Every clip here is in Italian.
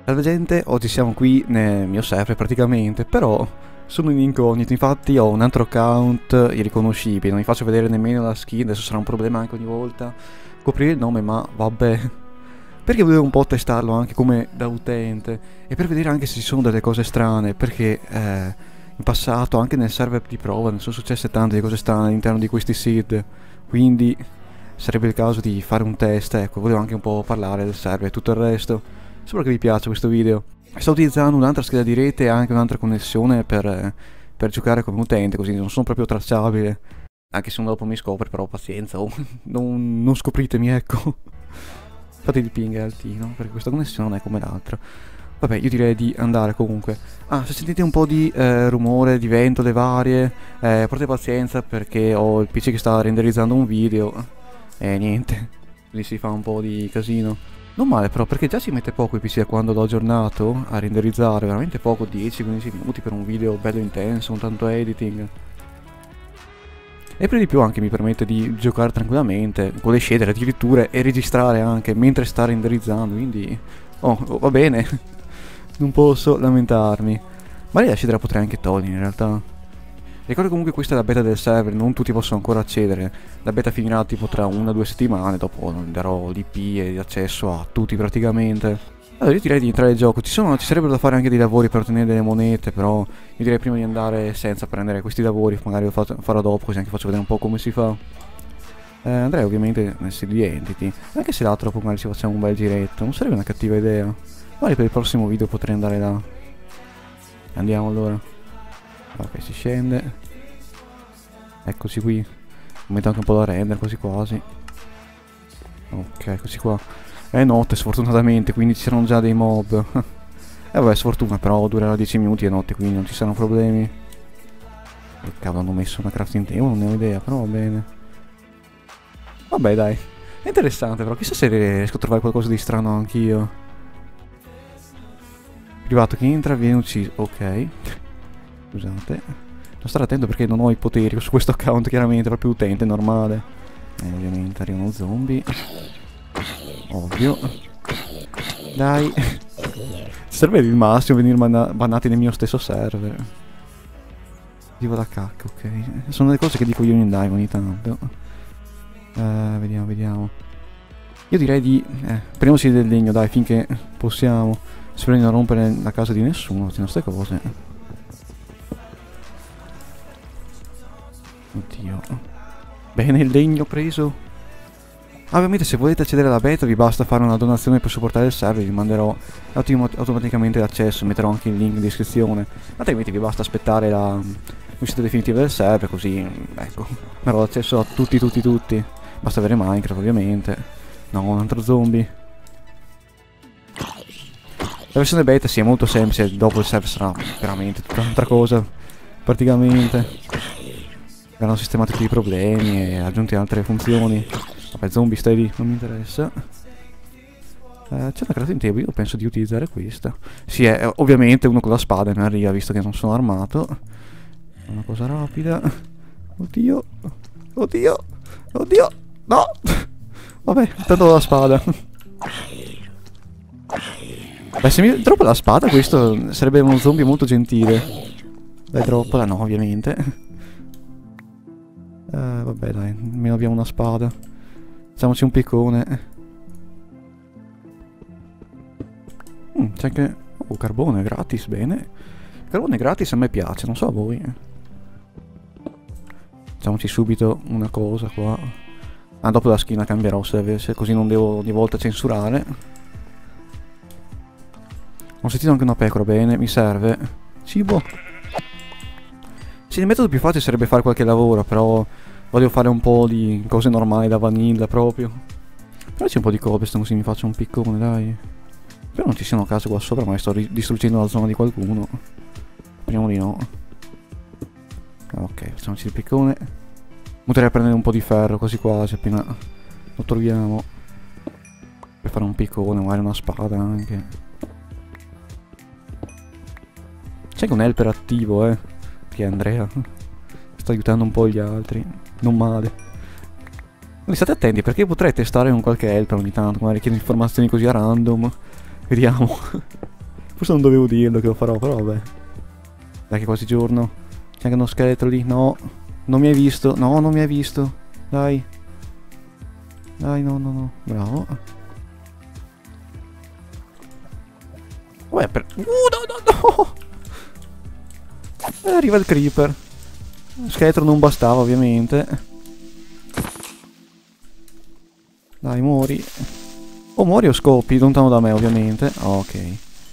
Salve gente, oggi siamo qui nel mio server praticamente, però sono in incognito, infatti ho un altro account irriconoscibile, non vi faccio vedere nemmeno la skin, adesso sarà un problema anche ogni volta coprire il nome, ma vabbè. Perché volevo un po' testarlo anche come da utente e per vedere anche se ci sono delle cose strane, perché in passato anche nel server di prova ne sono successe tante di cose strane all'interno di questi seed, quindi sarebbe il caso di fare un test, ecco, volevo anche un po' parlare del server e tutto il resto. Spero che vi piaccia questo video. Sto utilizzando un'altra scheda di rete e anche un'altra connessione per giocare come utente, così non sono proprio tracciabile. Anche se uno dopo mi scopre, però pazienza, non scopritemi, ecco. Fate il ping è altino, perché questa connessione non è come l'altra. Vabbè, io direi di andare comunque. Ah, se sentite un po' di rumore, di ventole varie, portate pazienza perché ho il PC che sta renderizzando un video. E niente, lì si fa un po' di casino. Non male però, perché già ci mette poco il PC da quando l'ho aggiornato a renderizzare, veramente poco, 10-15 minuti per un video bello intenso, con tanto editing. E per di più anche mi permette di giocare tranquillamente, con le shader addirittura, e registrare anche mentre sta renderizzando, quindi... Oh, va bene, non posso lamentarmi. Ma la shader la potrei anche togliere in realtà. Ricordo comunque questa è la beta del server, non tutti possono ancora accedere. La beta finirà tipo tra 1 o 2 settimane, dopo darò l'IP e accesso a tutti praticamente. Allora io direi di entrare nel gioco, ci sarebbero da fare anche dei lavori per ottenere delle monete, però io direi prima di andare senza prendere questi lavori, magari lo farò dopo così anche faccio vedere un po' come si fa. Andrei ovviamente nel sito di Entity, anche se là troppo magari ci facciamo un bel giretto, non sarebbe una cattiva idea. Magari per il prossimo video potrei andare là. Andiamo allora. Ok, si scende. Eccoci qui. Metto anche un po' da render, quasi quasi. Ok, eccoci qua. È notte sfortunatamente, quindi ci saranno già dei mob. Vabbè, sfortuna, però durerà 10 minuti è notte, quindi non ci saranno problemi. Che cavolo hanno messo una crafting table? Non ne ho idea, però va bene. Vabbè, dai. È interessante, però. Chissà se riesco a trovare qualcosa di strano anch'io. Privato che entra viene ucciso. Ok. Scusate, devo stare attento perché non ho i poteri su questo account, chiaramente, proprio utente normale. Ovviamente arrivano zombie. Ovvio. Dai. Serve il massimo venire bannati nel mio stesso server. Vivo la cacca, ok. Sono le cose che dico io in live ogni tanto. Vediamo. Io direi di... prendiamoci del legno, dai, finché possiamo. Spero di non rompere la casa di nessuno, facendo queste cose. Oddio. Bene, il legno preso. Ovviamente se volete accedere alla beta vi basta fare una donazione per supportare il server, vi manderò automaticamente l'accesso, metterò anche il link in descrizione. Altrimenti vi basta aspettare l'uscita definitiva del server, così ecco, avrò accesso a tutti. Basta avere Minecraft ovviamente. No, un altro zombie. La versione beta sì, è molto semplice, dopo il server sarà veramente tutta un'altra cosa, praticamente. Hanno sistemato tutti i problemi e aggiunti altre funzioni. Vabbè, zombie stai lì, non mi interessa. C'è una crafting table, io penso di utilizzare questa. Sì, ovviamente uno con la spada mi arriva, visto che non sono armato. Una cosa rapida. Oddio. No. Vabbè, tanto ho la spada. Beh, se mi droppa la spada questo sarebbe uno zombie molto gentile. Dai, droppala, no, ovviamente. Vabbè dai, almeno abbiamo una spada. Facciamoci un piccone. C'è anche... Oh, carbone gratis, bene. Carbone gratis a me piace, non so a voi. Facciamoci subito una cosa qua. Ah, dopo la skin cambierò se così non devo ogni volta censurare. Ho sentito anche una pecora, bene, mi serve cibo. Sì, il metodo più facile sarebbe fare qualche lavoro, però voglio fare un po' di cose normali da vanilla proprio. Però c'è un po' di cobblestone così mi faccio un piccone, dai. Spero non ci siano case qua sopra, ma sto distruggendo la zona di qualcuno. Speriamo di no. Ok, facciamoci il piccone. Potrei prendere un po' di ferro così quasi appena lo troviamo. Per fare un piccone, magari una spada anche. C'è anche un helper attivo, che è Andrea. Sta aiutando un po' gli altri. Non male. Quindi state attenti perché potrei testare un qualche helper ogni tanto. Magari chiedo informazioni così a random. Vediamo. Forse non dovevo dirlo che lo farò, però vabbè. Dai che quasi giorno. C'è anche uno scheletro lì. No. Non mi hai visto. No, non mi hai visto. Dai. Dai, no, no, no. Bravo. Vabbè, no, no, no. Arriva il creeper. Scheletro non bastava, ovviamente. Dai, muori. O muori o scoppi, lontano da me, ovviamente. Ok.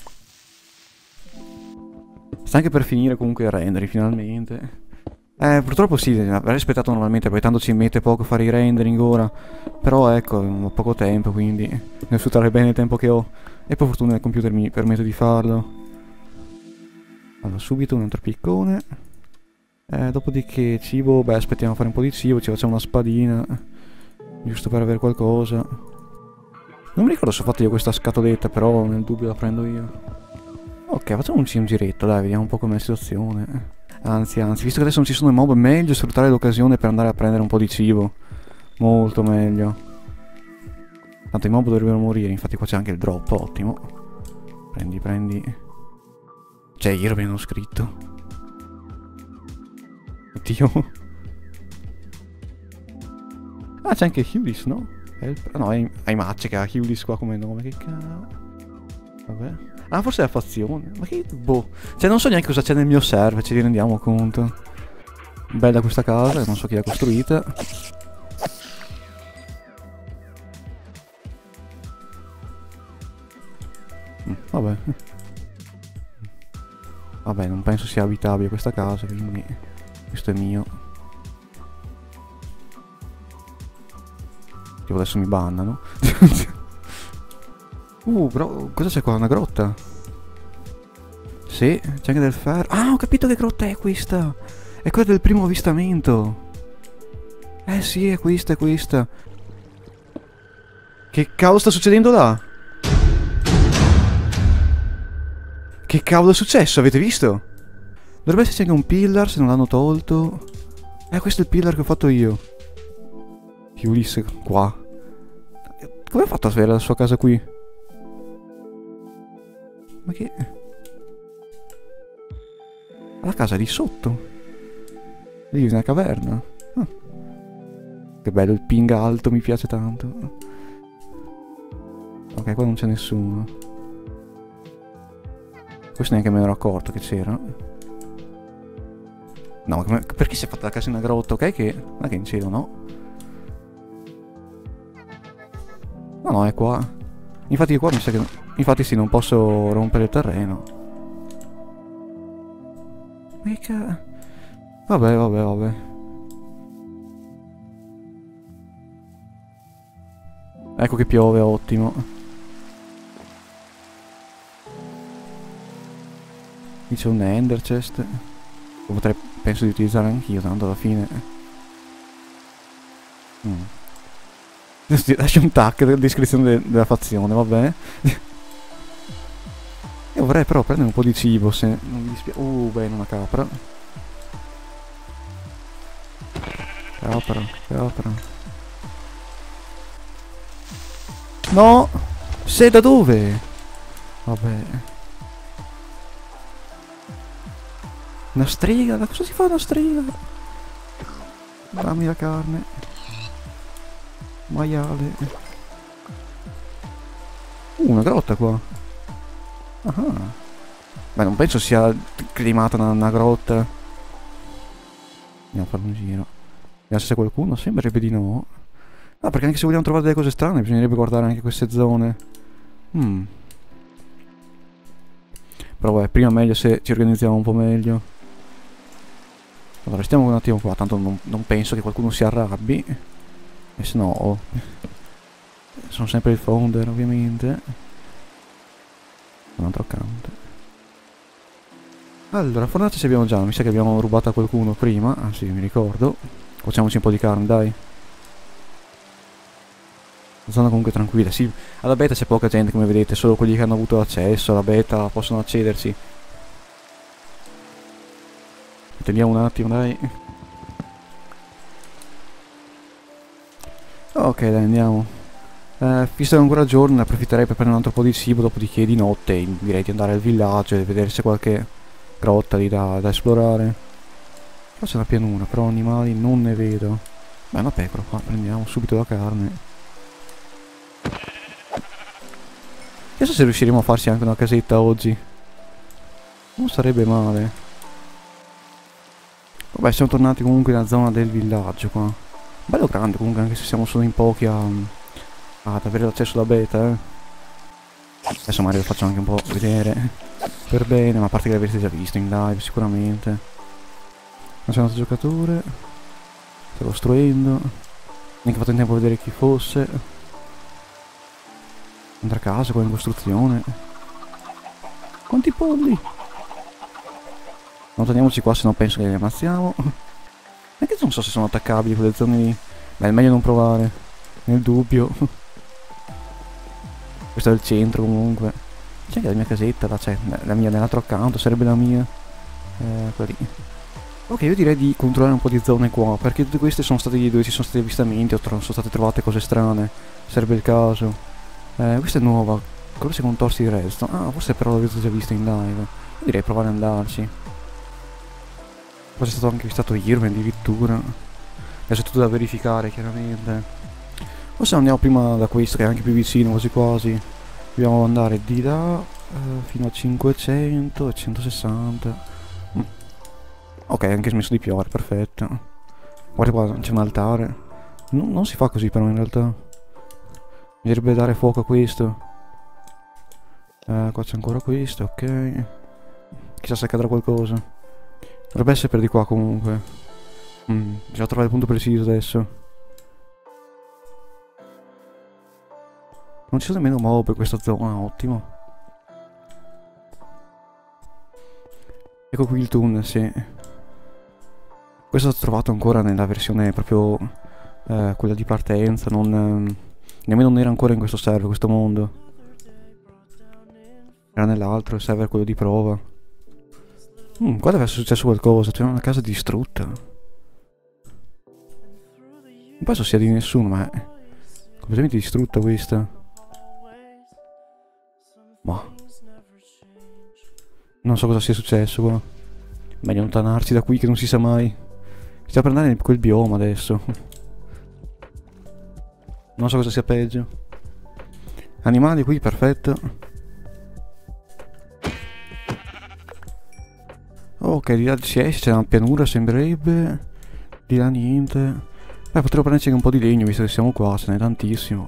Sta anche per finire comunque il rendering, finalmente. Purtroppo sì, avrei aspettato normalmente, perché tanto ci mette poco a fare i rendering ora. Però ecco, ho poco tempo, quindi devo sfruttare bene il tempo che ho. E per fortuna il computer mi permette di farlo. Allora, subito un altro piccone. Dopodiché cibo, beh, aspettiamo a fare un po' di cibo, ci facciamo una spadina. Giusto per avere qualcosa. Non mi ricordo se ho fatto io questa scatoletta, però nel dubbio la prendo io. Ok, facciamo un giretto, dai, vediamo un po' com'è la situazione. Anzi, visto che adesso non ci sono i mob, è meglio sfruttare l'occasione per andare a prendere un po' di cibo. Molto meglio. Tanto i mob dovrebbero morire, infatti qua c'è anche il drop, ottimo. Prendi, prendi. Cioè, io abbiamo scritto. Oddio. Ah, c'è anche Hewlis, no? No, hai Macce che ha Hewlis qua come nome, che cazzo. Vabbè. Ah, forse è la fazione. Ma che... boh. Cioè, non so neanche cosa c'è nel mio server, ci rendiamo conto. Bella questa casa, non so chi l'ha costruita. Vabbè. Vabbè, non penso sia abitabile questa casa, quindi... questo è mio. Tipo adesso mi bannano. Però cosa c'è qua? Una grotta? Sì, c'è anche del ferro. Ah, ho capito che grotta è questa! È quella del primo avvistamento! Sì, è questa, è questa. Che cavolo sta succedendo là? Che cavolo è successo? Avete visto? Dovrebbe esserci anche un pillar se non l'hanno tolto. Questo è il pillar che ho fatto io. Ulisse qua. Come ha fatto a avere la sua casa qui? Ma che... la casa di sotto. Lì nella caverna. Ah. Che bello il ping alto, mi piace tanto. Ok, qua non c'è nessuno. Questo neanche me ne ero accorto che c'era. No, ma perché si è fatta la casa in una grotta? Ok che... ma che in cielo, no? No, no, è qua. Infatti qua mi sa che... infatti sì, non posso rompere il terreno. Mica... vabbè, vabbè, vabbè. Ecco che piove, ottimo. Qui c'è un ender chest. Lo potrei, penso di utilizzare anch'io, tanto alla fine... Lascia un tag della descrizione della fazione, va bene? Io vorrei però prendere un po' di cibo, se non mi dispiace. Bene, una capra. Capra, capra. No! Sei da dove? Vabbè. Una strega? Da cosa si fa una strega? Dammi la carne. Maiale. Una grotta qua. Ah. Beh, non penso sia climata una grotta. Andiamo a fare un giro. Vediamo se c'è qualcuno. Sembrerebbe di no. Ah, perché anche se vogliamo trovare delle cose strane bisognerebbe guardare anche queste zone. Però vabbè, prima meglio se ci organizziamo un po' meglio. Allora, restiamo un attimo qua. Tanto non penso che qualcuno si arrabbi. E se no... sono sempre il founder, ovviamente. Un altro account. Allora, fornace ci abbiamo già. Mi sa che abbiamo rubato a qualcuno prima. Ah sì, mi ricordo. Facciamoci un po' di carne, dai. Zona comunque tranquilla. Sì, alla beta c'è poca gente, come vedete. Solo quelli che hanno avuto accesso alla beta possono accederci. Teniamo un attimo, dai. Ok, dai, andiamo. Visto che è ancora giorno, ne approfitterei per prendere un altro po' di cibo, dopodiché di notte direi di andare al villaggio e vedere se qualche grotta lì da esplorare. Qua c'è una pianura, però animali non ne vedo. Beh, una pecora qua, prendiamo subito la carne. Chissà se riusciremo a farci anche una casetta oggi. Non sarebbe male. Vabbè, siamo tornati comunque nella zona del villaggio qua. Bello grande comunque, anche se siamo solo in pochi ad avere l'accesso alla beta, eh. Adesso magari lo faccio anche un po' vedere per bene, ma a parte che l'avrete già visto in live sicuramente. Non c'è un altro giocatore. Sta costruendo. Neanche fatto in tempo a vedere chi fosse. Andrà a casa qua in costruzione. Quanti polli? Non teniamoci qua, se no penso che li ammazziamo. Anche se non so se sono attaccabili quelle zone lì. Beh, è meglio non provare. Nel dubbio. Questo è il centro comunque. C'è anche la mia casetta, là c'è. La mia nell'altro accanto, sarebbe la mia. Quella lì. Ok, io direi di controllare un po' di zone qua, perché tutte queste sono state dove ci sono stati avvistamenti o sono state trovate cose strane. Sarebbe il caso. Questa è nuova. Cosa si contorsi di resto? Ah, forse però l'avete già vista in live. Io direi provare ad andarci. Poi c'è stato anche stato Irvine addirittura. Adesso è tutto da verificare chiaramente. Forse andiamo prima da questo che è anche più vicino quasi quasi. Dobbiamo andare di là fino a 500 e 160. Ok, anche smesso di piovere, perfetto. Guarda qua, c'è un altare. Non si fa così però in realtà. Bisognerebbe dare fuoco a questo. Qua c'è ancora questo, ok. Chissà se accadrà qualcosa. Dovrebbe essere per di qua comunque. Bisogna trovare il punto preciso adesso. Non ci sono nemmeno mob per questa zona, ottimo. Ecco qui il tunnel, sì. Questo l'ho trovato ancora nella versione proprio quella di partenza, nemmeno non era ancora in questo server, questo mondo. Era nell'altro, il server quello di prova. Qua deve essere successo qualcosa, c'è una casa distrutta. Non penso sia di nessuno, ma è completamente distrutta questa. Ma non so cosa sia successo qua. Meglio allontanarci da qui che non si sa mai. Stiamo per andare in quel bioma adesso. Non so cosa sia peggio. Animali qui, perfetto. Ok, di là si esce, c'è una pianura, sembrerebbe. Di là niente. Beh, potremmo prenderci anche un po' di legno, visto che siamo qua, ce n'è tantissimo.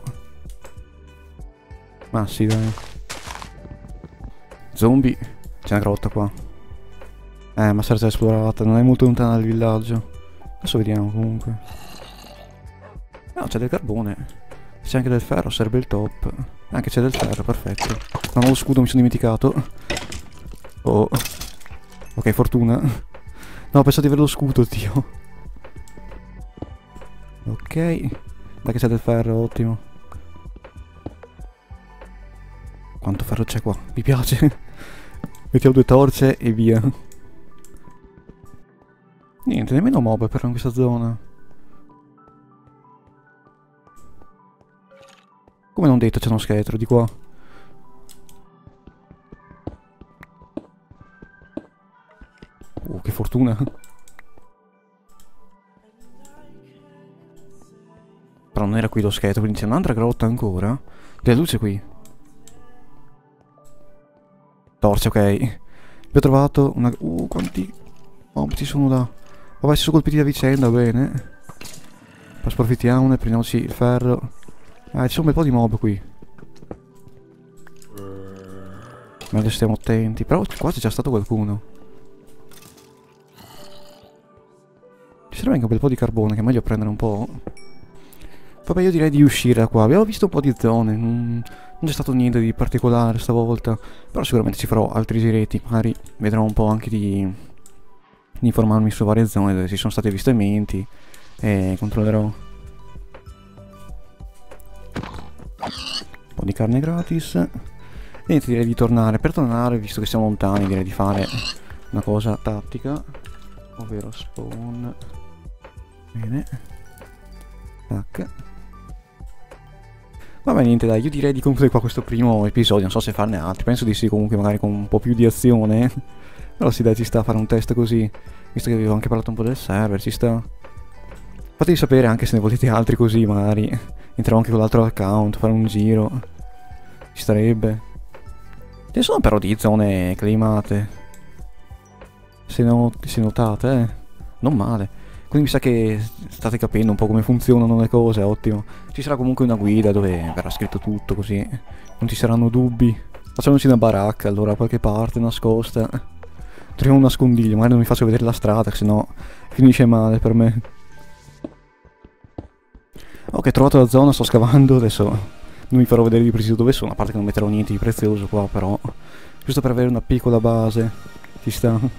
Ma sì, dai. Zombie. C'è una grotta qua. Ma sarà già esplorata, non è molto lontana dal villaggio. Adesso vediamo comunque. No, c'è del carbone. C'è anche del ferro, serve il top. Anche c'è del ferro, perfetto. Non ho lo scudo, mi sono dimenticato. Oh. Ok, fortuna. No, pensavo di avere lo scudo, Dio. Ok. Dai che c'è del ferro, ottimo. Quanto ferro c'è qua? Mi piace. Mettiamo 2 torce e via. Niente, nemmeno mob però in questa zona. Come non detto c'è uno scheletro di qua. Che fortuna. Però non era qui lo scheletro, quindi c'è un'altra grotta ancora. Della luce qui. Torce, ok. Abbiamo trovato una... quanti mob ci sono là. Vabbè, si sono colpiti a vicenda, bene. Poi approfittiamone, prendiamoci il ferro. Ci sono un bel po' di mob qui. Meglio stiamo attenti. Però qua c'è già stato qualcuno. Ci serve anche un bel po' di carbone, che è meglio prendere un po'. Vabbè, io direi di uscire da qua. Abbiamo visto un po' di zone. Non c'è stato niente di particolare stavolta. Però sicuramente ci farò altri giretti. Magari vedrò un po' anche di informarmi su varie zone dove ci sono stati avvistamenti. E controllerò. Un po' di carne gratis. Niente, direi di tornare. Per tornare, visto che siamo lontani, direi di fare una cosa tattica. Ovvero spawn. Bene. Tac. Vabbè, niente, dai, io direi di concludere qua questo primo episodio. Non so se farne altri, penso di sì, comunque magari con un po' più di azione. Però sì, dai, ci sta a fare un test così, visto che avevo anche parlato un po' del server, ci sta. Fatemi sapere anche se ne volete altri così, magari entriamo anche con l'altro account, fare un giro. Ci starebbe. Ce ne sono però di zone climate. Se notate, non male. Quindi mi sa che state capendo un po' come funzionano le cose, ottimo. Ci sarà comunque una guida dove verrà scritto tutto, così non ci saranno dubbi. Facciamoci una baracca allora, da qualche parte, nascosta. Troviamo un nascondiglio, magari non mi faccio vedere la strada, se no finisce male per me. Ok, ho trovato la zona, sto scavando, adesso non mi farò vedere di preciso dove sono, a parte che non metterò niente di prezioso qua, però giusto per avere una piccola base, ci sta.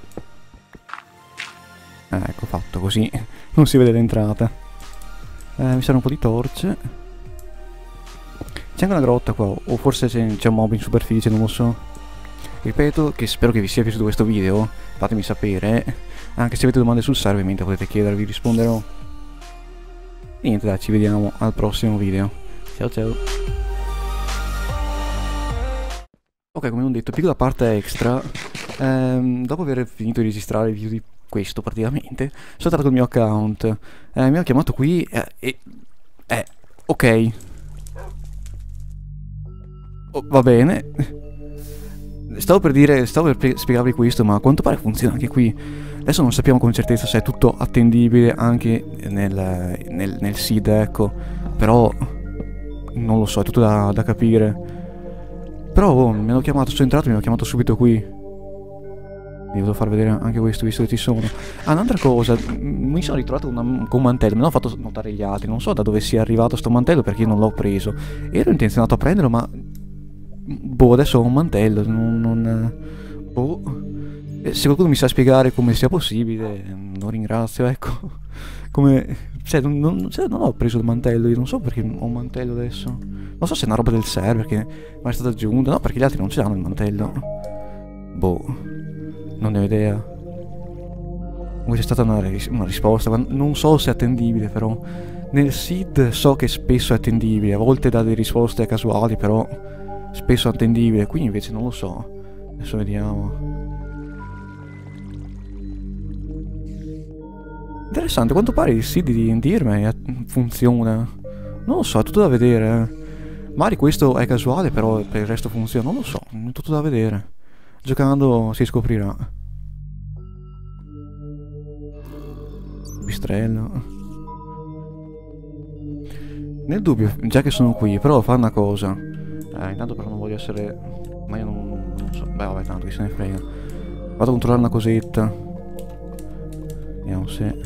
Ecco, fatto, così non si vede l'entrata. Mi serve un po' di torce. C'è anche una grotta qua, o forse c'è un mob in superficie, non lo so. Ripeto che spero che vi sia piaciuto questo video, fatemi sapere. Anche se avete domande sul server, mentre potete chiedere, vi risponderò. Niente, dai, ci vediamo al prossimo video. Ciao ciao. Ok, come ho detto, piccola parte extra. Dopo aver finito di registrare il video di questo praticamente, sono entrato col mio account. Mi ha chiamato qui ok. Va bene. Stavo per spiegarvi questo, ma a quanto pare funziona anche qui. Adesso non sappiamo con certezza se è tutto attendibile anche nel seed, ecco. Però non lo so, è tutto da capire. Però mi hanno chiamato, sono entrato e mi hanno chiamato subito qui. Vi devo far vedere anche questo, visto che ci sono. Ah, un'altra cosa, mi sono ritrovato con un mantello, me l'hanno fatto notare gli altri. Non so da dove sia arrivato sto mantello perché io non l'ho preso. Ero intenzionato a prenderlo, ma boh, adesso ho un mantello, boh. Se qualcuno mi sa spiegare come sia possibile, lo ringrazio, ecco. Come... Cioè, non ho preso il mantello, io non so perché ho un mantello adesso. Non so se è una roba del server che mi è stata aggiunta. No, perché gli altri non ce l'hanno il mantello. Boh. Non ne ho idea. Comunque c'è stata una risposta, ma non so se è attendibile però. Nel seed so che spesso è attendibile, a volte dà delle risposte casuali, però spesso è attendibile, qui invece non lo so. Adesso vediamo. Interessante, a quanto pare il seed di Enderman funziona. Non lo so, è tutto da vedere. Magari questo è casuale, però per il resto funziona, non lo so, è tutto da vedere. Giocando si scoprirà. Bistrello. Nel dubbio, già che sono qui, però fa una cosa. Intanto però non voglio essere... Ma io non so. Beh vabbè, tanto chi se ne frega. Vado a controllare una cosetta. Vediamo se...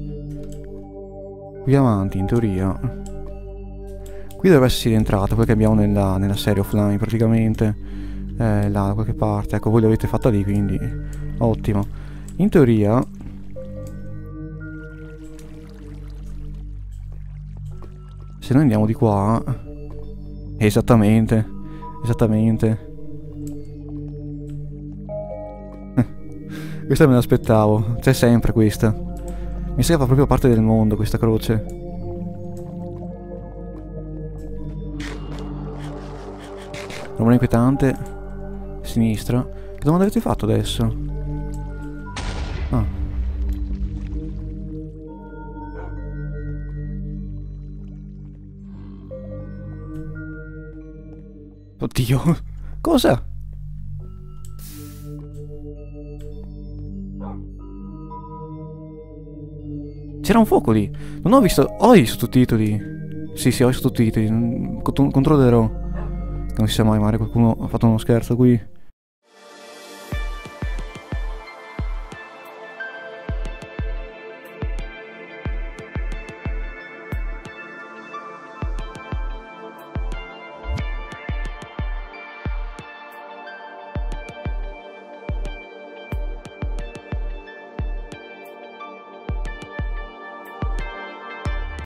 Qui avanti, in teoria. Qui dovrebbe esserci l'entrata, quella che abbiamo nella serie offline praticamente. Là da qualche parte, ecco, voi l'avete fatta lì, quindi ottimo. In teoria se noi andiamo di qua, esattamente questa me l'aspettavo, c'è sempre questa. Mi sa che fa proprio parte del mondo questa croce. Roba inquietante. Sinistra. Che domanda avete fatto adesso? Ah. Oddio. Cosa? C'era un fuoco lì. Non ho visto... Ho i sottotitoli. Sì, ho i sottotitoli. Controllerò. Non si sa mai, magari qualcuno ha fatto uno scherzo qui.